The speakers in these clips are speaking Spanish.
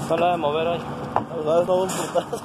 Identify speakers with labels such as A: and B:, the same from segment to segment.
A: No la de mover ahí.
B: ¿Sabes? No, un putazo.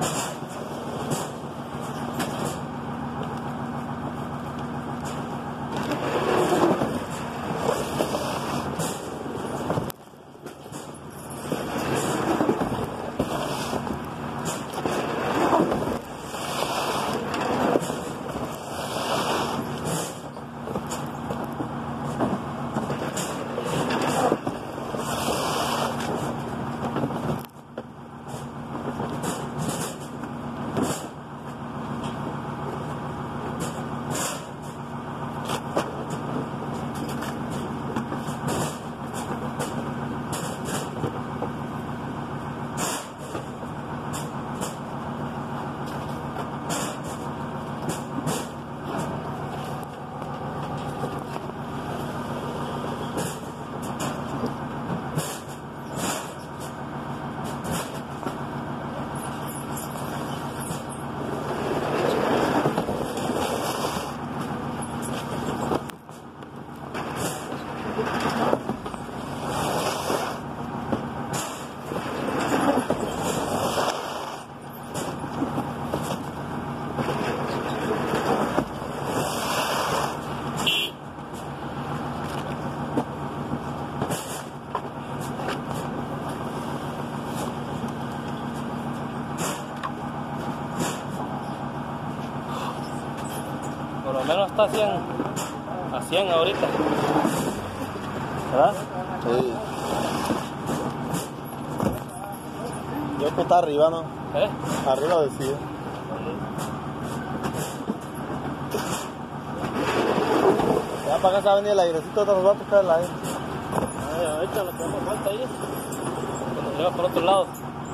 A: Por lo menos está a 100 ahorita. ¿Verdad?
B: Sí. Yo que está arriba, ¿no? Arriba decía. Ya para acá se va a venir el airecito, nos va a tocar el aire.
A: Ay, ahorita lo que damos vuelta ahí. Cuando llega por otro lado.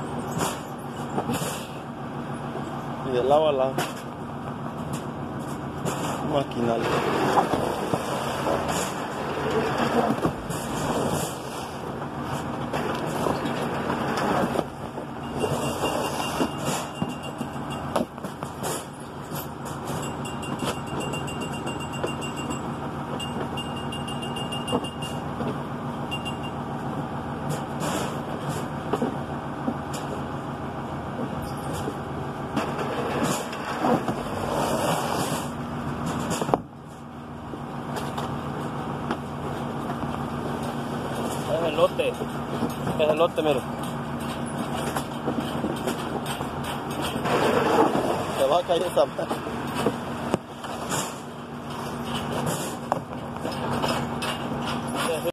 B: Y de lado a lado. Maquinal.
A: Es el lote, mire.
B: Se va a caer esa.